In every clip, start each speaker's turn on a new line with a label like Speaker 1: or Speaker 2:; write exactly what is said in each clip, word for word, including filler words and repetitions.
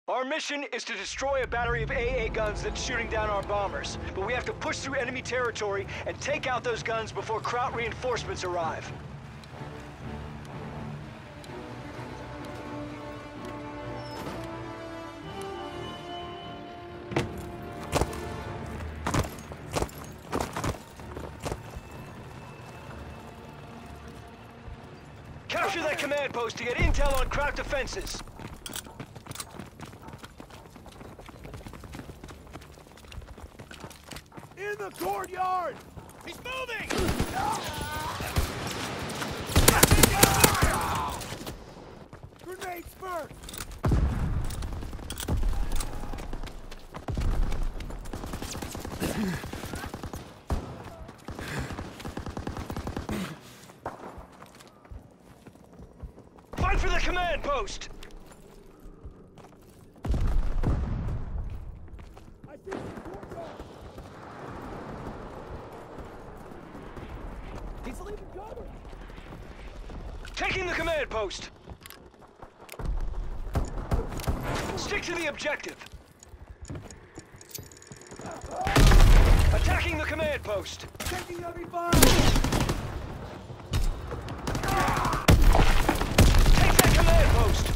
Speaker 1: Our mission is to destroy a battery of A A guns that's shooting down our bombers, but we have to push through enemy territory and take out those guns before Kraut reinforcements arrive. Capture that command post to get intel on Kraut defenses.
Speaker 2: In the courtyard! He's moving! Grenades first!
Speaker 1: Fight for the command post!
Speaker 2: I see the courtyard! He's leaving cover!
Speaker 1: Taking the command post! Stick to the objective! Attacking the command post!
Speaker 2: Taking heavy fire!
Speaker 1: Take that command post!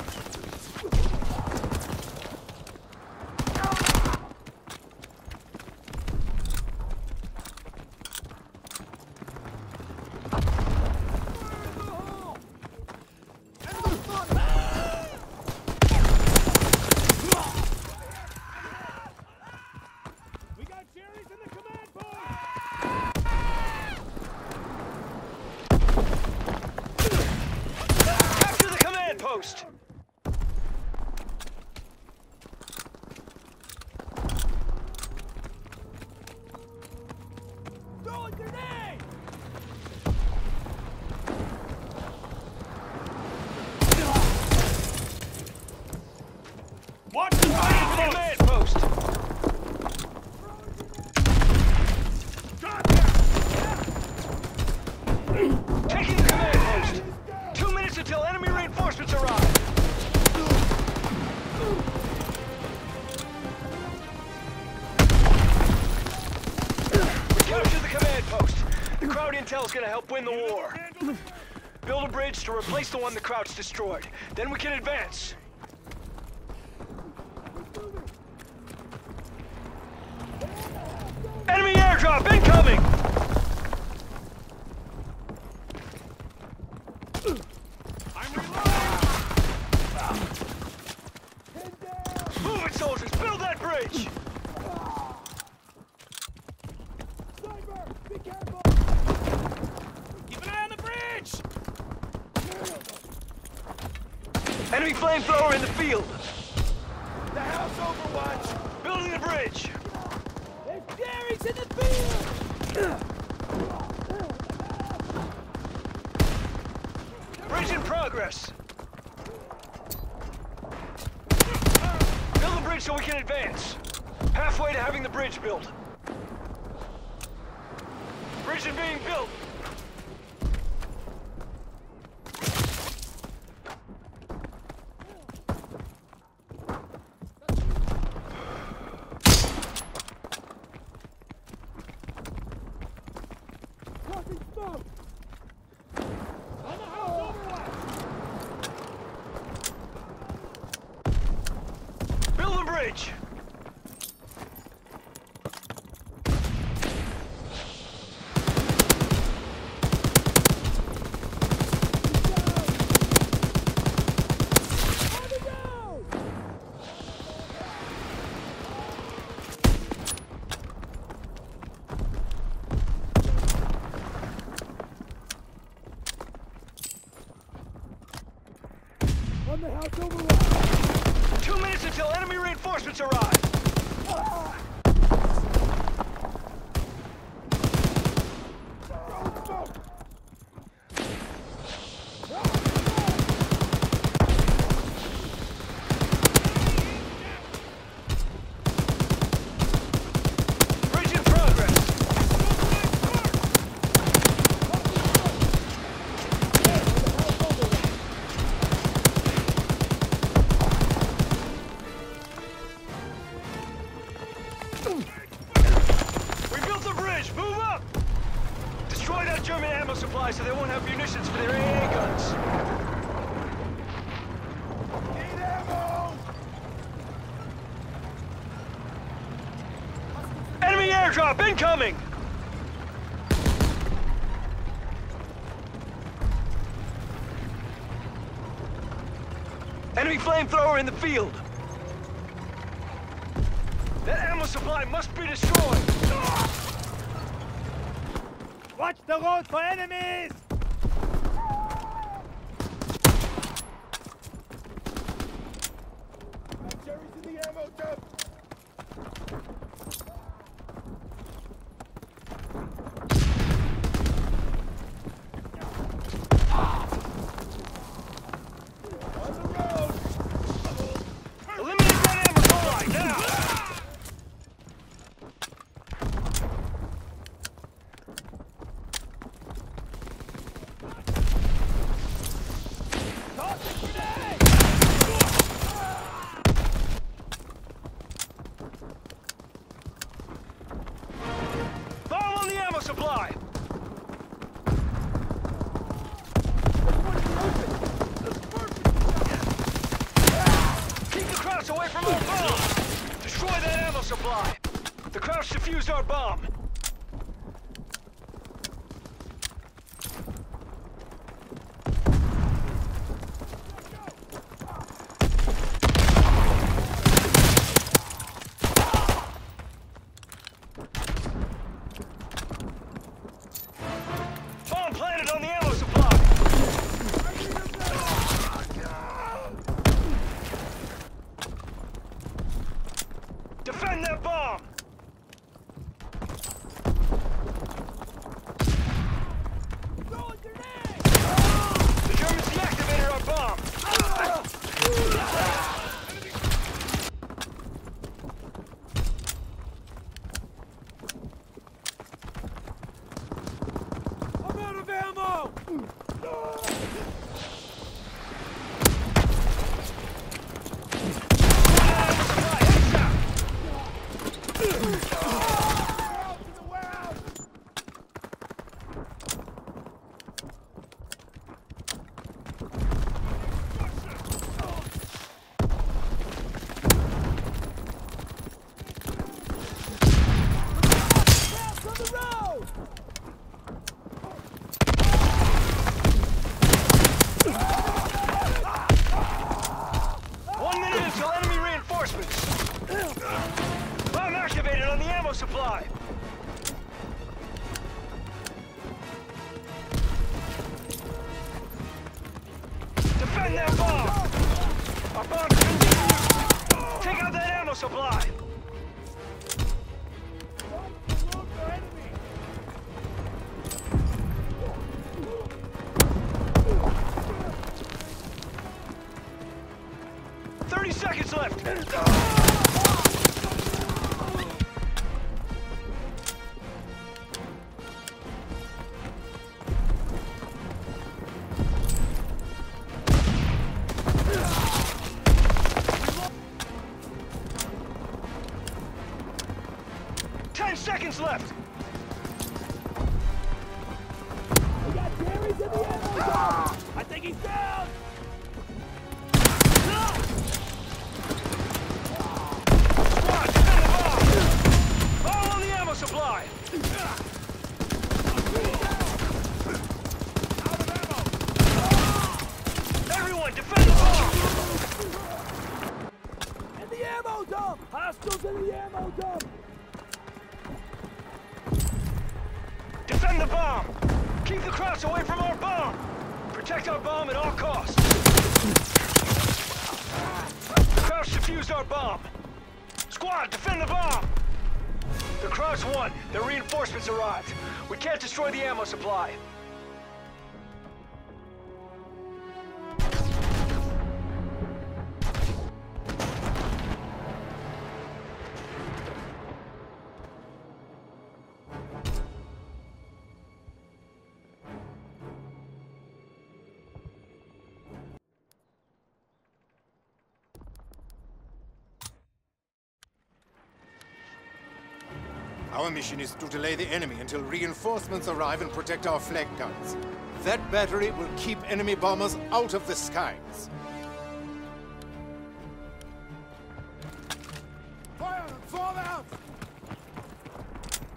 Speaker 2: We got Jerry's in the command post!
Speaker 1: Capture the command post!
Speaker 2: Throwing grenade! Watch the
Speaker 1: Command
Speaker 2: command
Speaker 1: post! Taking the command post! Two minutes until enemy reinforcements arrive! We capture the command post! The Kraut intel is gonna help win the war. Build a bridge to replace the one the Kraut's destroyed. Then we can advance. Enemy airdrop incoming!
Speaker 2: I'm reloading!
Speaker 1: Move it, soldiers! Build that bridge!
Speaker 2: Sniper! Be careful! Keep an eye on the bridge!
Speaker 1: Enemy flamethrower in the field!
Speaker 2: The house overwatch!
Speaker 1: Building the bridge!
Speaker 2: There's Jerry's in the field!
Speaker 1: Bridge in progress! Build the bridge so we can advance. Halfway to having the bridge built. Bridge is being built!
Speaker 2: Crossing smoke! On the house overwatch!
Speaker 1: Build the bridge!
Speaker 2: On the road! On the house overwatch!
Speaker 1: Two minutes until enemy reinforcements arrive! Bridge in progress! Airdrop incoming! Enemy flamethrower in the field! That ammo supply must be destroyed!
Speaker 2: Watch the road for enemies! Jerry's in the ammo dump!
Speaker 1: Supply! Keep the Krauts away from our bomb! Destroy that ammo supply! The Krauts defused our bomb! Defend that bomb! The Germans deactivated our bomb!
Speaker 2: I'm out of ammo! Bomb activated on the ammo supply! Defend that bomb! Our bomb's been defused! Take out that ammo supply! Thirty seconds left! Ten seconds left! We got Jerry's in the ammo dump! I think he's down!
Speaker 1: Squad, defend the bomb! Bomb on the ammo supply!
Speaker 2: Out of ammo!
Speaker 1: Everyone, defend the bomb!
Speaker 2: In the ammo dump! Hostiles in the ammo dump!
Speaker 1: Defend the bomb! Keep the Krauts away from our bomb! Protect our bomb at all costs! The Krauts defused our bomb! Squad, defend the bomb! The Krauts won. Their reinforcements arrived. We can't destroy the ammo supply.
Speaker 3: Our mission is to delay the enemy until reinforcements arrive and protect our flag guns. That battery will keep enemy bombers out of the skies.
Speaker 2: Fire on them! Fall out!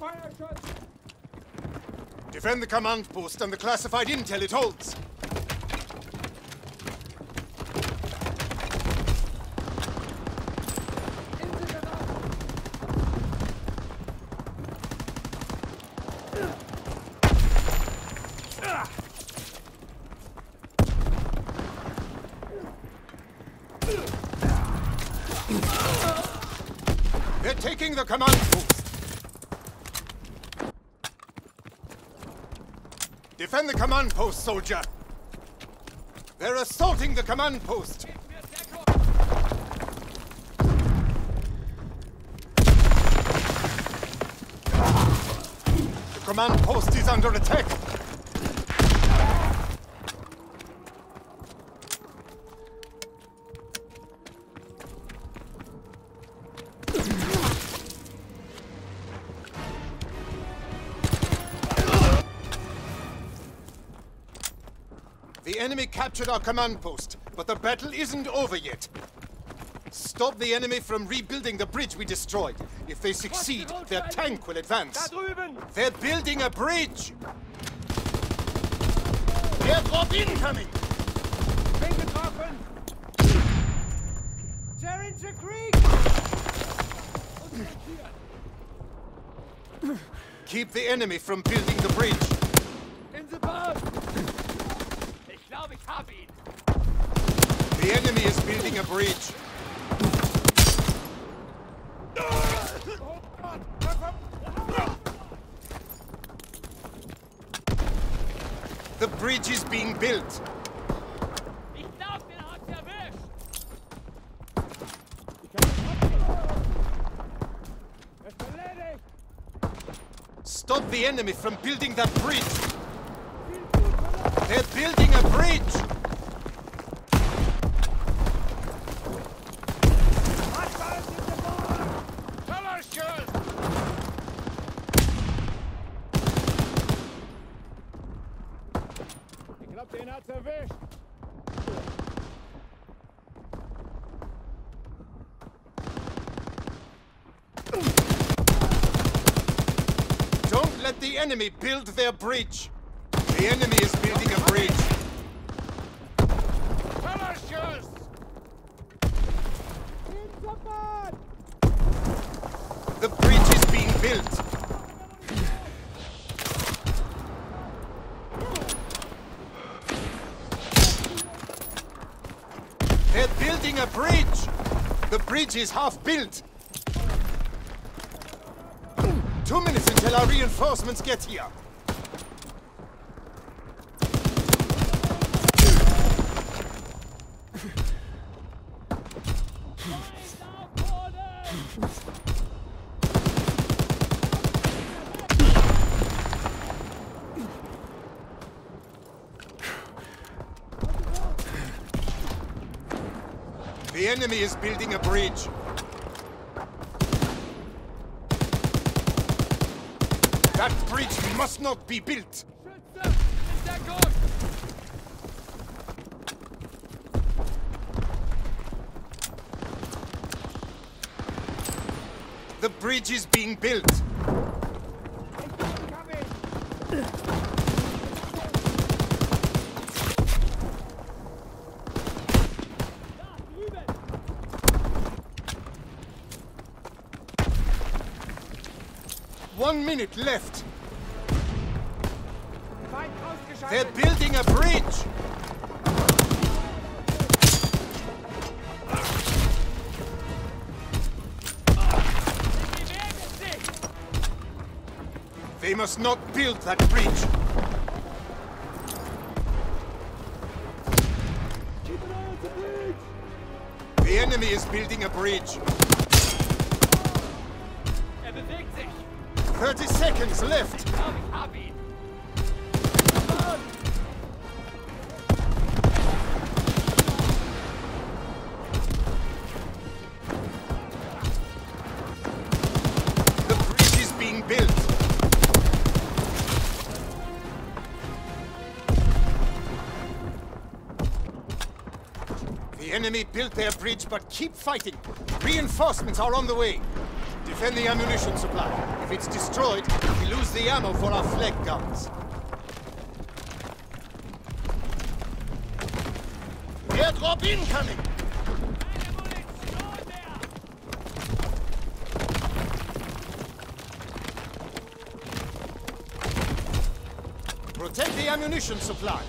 Speaker 3: Defend the command post and the classified intel it holds. They're taking the command post. Defend the command post, soldier. They're assaulting the command post. The command post is under attack. The enemy captured our command post, but the battle isn't over yet. Stop the enemy from rebuilding the bridge we destroyed. If they succeed, their tank will advance. They're building a bridge! Airdrop incoming! Keep the enemy from building the bridge. The enemy is building a bridge. The bridge is being built. Stop the enemy from building that bridge. They're building a bridge. Don't let the enemy build their bridge. The enemy is building a bridge. The bridge is being built. They're building a bridge! The bridge is half built! Two minutes until our reinforcements get here. The enemy is building a bridge. That bridge must not be built. The bridge is being built. One minute left. They're building a bridge. They must not build that bridge. The enemy is building a bridge. Thirty seconds left. The bridge is being built. The enemy built their bridge, but keep fighting. Reinforcements are on the way. Defend the ammunition supply. If it's destroyed, we lose the ammo for our flak guns. Airdrop incoming! Protect the ammunition supply.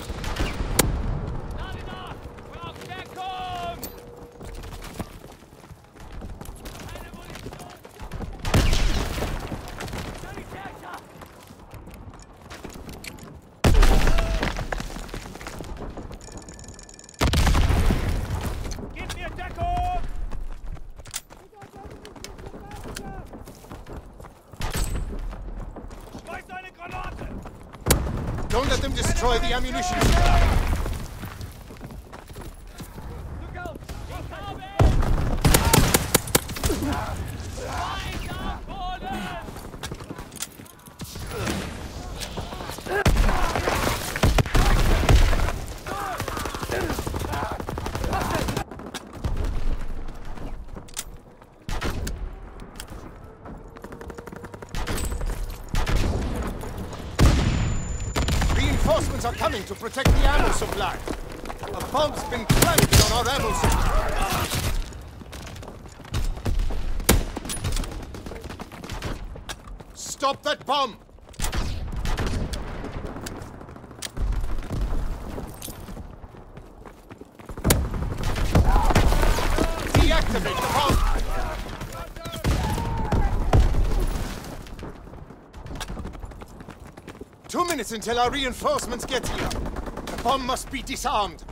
Speaker 3: Don't let them destroy the ammunition supply. Reinforcements are coming to protect the ammo supply. A bomb's been planted on our ammo supply. Stop that bomb! Deactivate the bomb! Two minutes until our reinforcements get here. The bomb must be disarmed.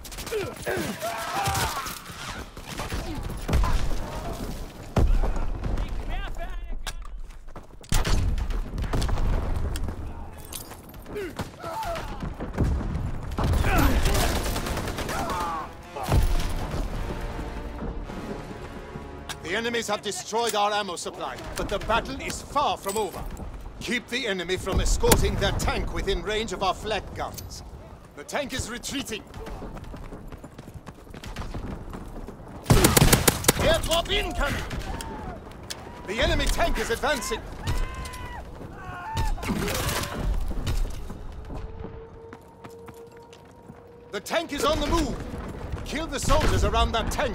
Speaker 3: The enemies have destroyed our ammo supply, but the battle is far from over. Keep the enemy from escorting their tank within range of our flak guns. The tank is retreating. Airdrop incoming! The enemy tank is advancing. The tank is on the move. Kill the soldiers around that tank.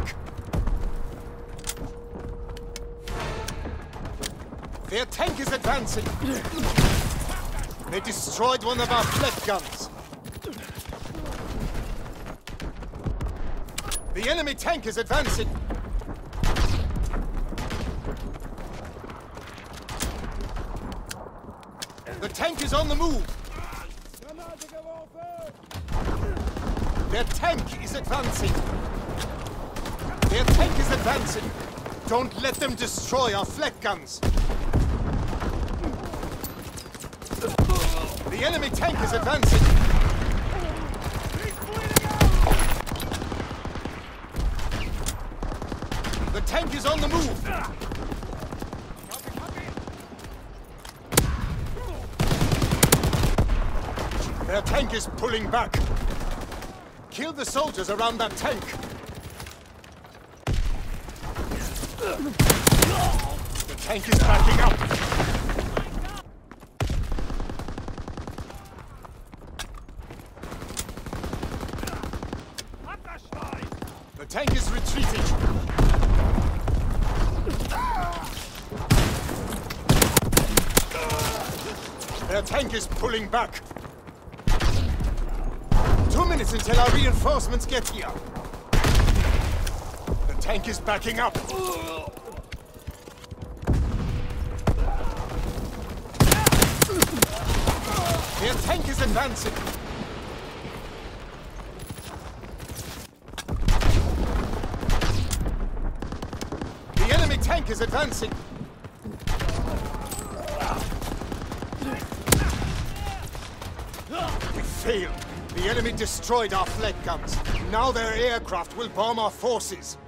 Speaker 3: Their tank is advancing. They destroyed one of our flak guns. The enemy tank is advancing. The tank is on the move. Their tank is advancing. Their tank is advancing. Don't let them destroy our flak guns. The enemy tank is advancing. The tank is on the move. Their tank is pulling back. Kill the soldiers around that tank. The tank is backing up. The tank is retreating. Their tank is pulling back. Two minutes until our reinforcements get here. The tank is backing up. Their tank is advancing. The enemy tank is advancing. We failed. The enemy destroyed our flak guns. Now their aircraft will bomb our forces.